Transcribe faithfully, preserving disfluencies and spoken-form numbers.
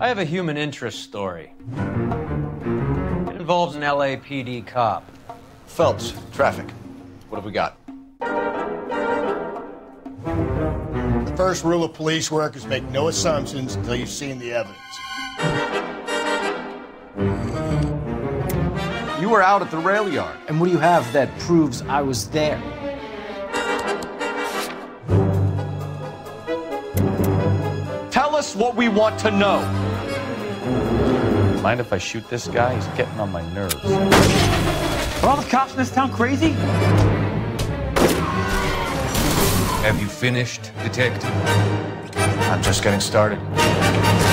I have a human interest story. It involves an L A P D cop. Phelps, traffic. What have we got? The first rule of police work is make no assumptions until you've seen the evidence. You were out at the rail yard. And what do you have that proves I was there? Tell us what we want to know. Mind if I shoot this guy? He's getting on my nerves. Are all the cops in this town crazy? Have you finished, detective? I'm just getting started.